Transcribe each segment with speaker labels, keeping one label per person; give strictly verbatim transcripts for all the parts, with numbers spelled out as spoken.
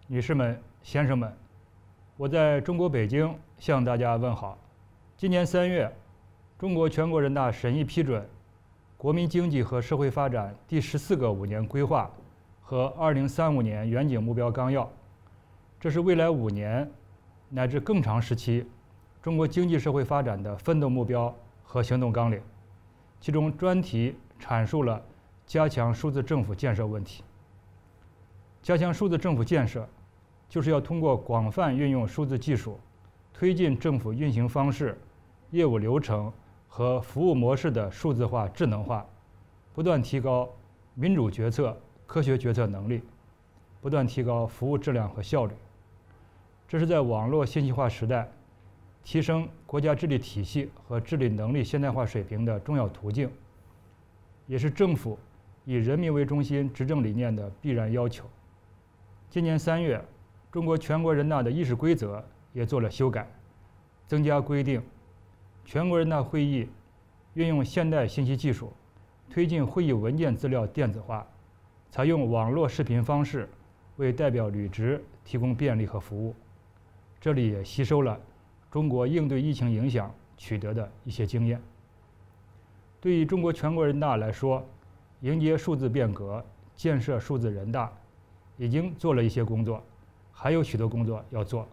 Speaker 1: 女士们、先生们，我在中国北京向大家问好。今年三月，中国全国人大审议批准《国民经济和社会发展第十四个五年规划和二零三五年远景目标纲要》，这是未来五年乃至更长时期中国经济社会发展的奋斗目标和行动纲领。其中专题阐述了加强数字政府建设问题。加强数字政府建设，就是要通过广泛运用数字技术，推进政府运行方式、业务流程和服务模式的数字化、智能化，不断提高民主决策、科学决策能力，不断提高服务质量和效率。这是在网络信息化时代，提升国家治理体系和治理能力现代化水平的重要途径，也是政府以人民为中心执政理念的必然要求。今年三月，中国全国人大的议事规则也做了修改，增加规定，全国人大会议运用现代信息技术，推进会议文件资料电子化，采用网络视频方式为代表履职提供便利和服务。这里也吸收了中国应对疫情影响取得的一些经验。对于中国全国人大来说，迎接数字变革、建设数字人大，已经做了一些工作，还有许多工作要做。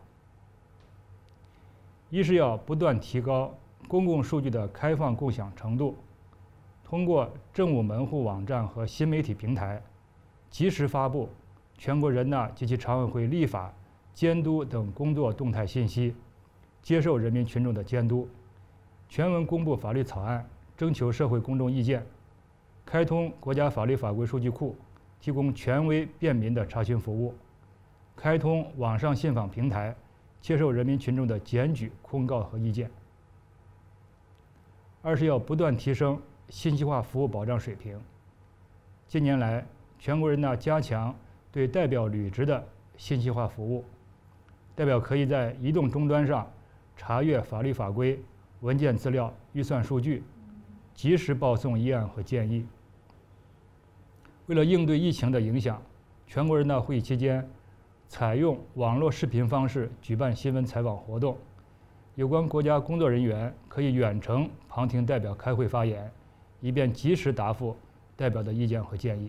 Speaker 1: 一是要不断提高公共数据的开放共享程度，通过政务门户网站和新媒体平台，及时发布全国人大及其常委会立法、监督等工作动态信息，接受人民群众的监督，全文公布法律草案，征求社会公众意见，开通国家法律法规数据库，提供权威便民的查询服务，开通网上信访平台，接受人民群众的检举、控告和意见。二是要不断提升信息化服务保障水平。近年来，全国人大加强对代表履职的信息化服务，代表可以在移动终端上查阅法律法规、文件资料、预算数据，及时报送议案和建议。为了应对疫情的影响，全国人大会议期间采用网络视频方式举办新闻采访活动，有关国家工作人员可以远程旁听代表开会发言，以便及时答复代表的意见和建议。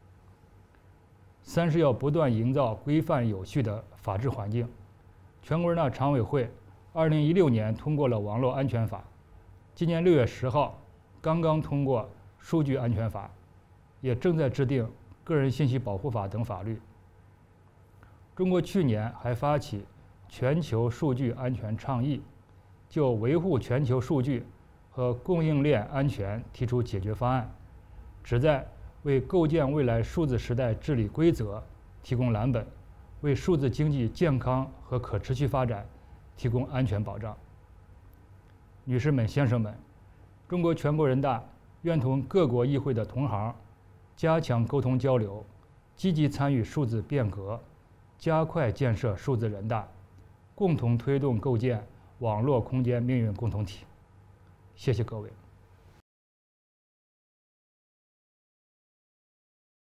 Speaker 1: 三是要不断营造规范有序的法治环境。全国人大常委会二零一六年通过了网络安全法，今年六月十号刚刚通过数据安全法，也正在制定个人信息保护法等法律。中国去年还发起全球数据安全倡议，就维护全球数据和供应链安全提出解决方案，旨在为构建未来数字时代治理规则提供蓝本，为数字经济健康和可持续发展提供安全保障。女士们、先生们，中国全国人大愿同各国议会的同行加强沟通交流，积极参与数字变革，加快建设数字人大，共同推动构建网络空间命运共同体。谢谢各位。